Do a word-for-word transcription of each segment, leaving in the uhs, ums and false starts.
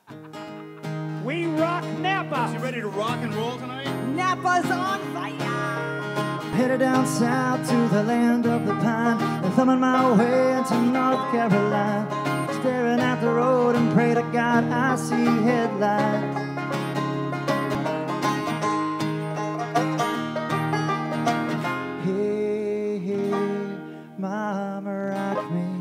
We rock Napa. You ready to rock and roll tonight? Napa's on fire. Headed down south to the land of the pine, and thumbing my way into North Carolina, staring at the road and pray to God I see headlights. Hey, hey, mama, rock me.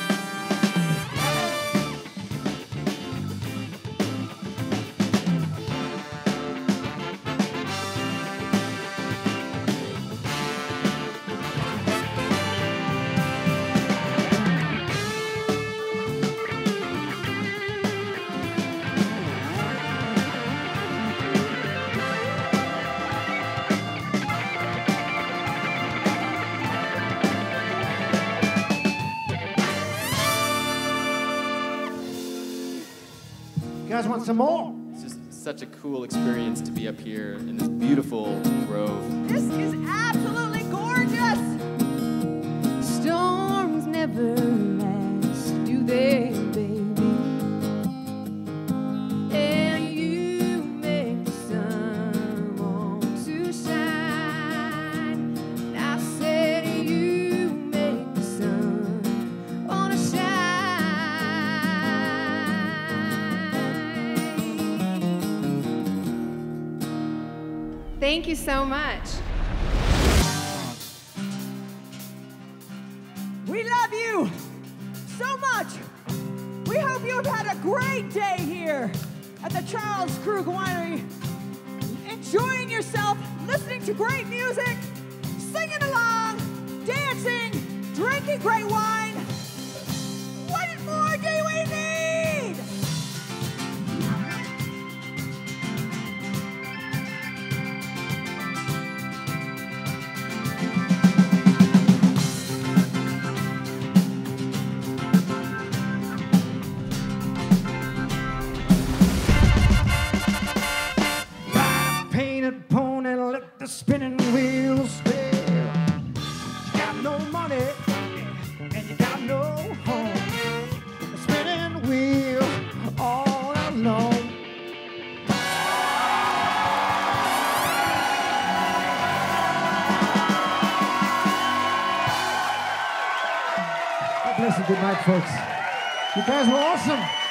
You guys want some more? It's just such a cool experience to be up here in this beautiful grove. This is absolutely gorgeous. Storms never last, do they, baby? And you make the sun want to shine. And I said you make the sun want to shine. Thank you so much. We love you so much. We hope you have had a great day here at the Charles Krug Winery, enjoying yourself, listening to great music, singing along, dancing, drinking great wine. What more do we need? Painted pony, let the spinning wheels spin. You got no money and you got no home. The spinning wheel all alone. God bless you. Good night, folks. You guys were awesome.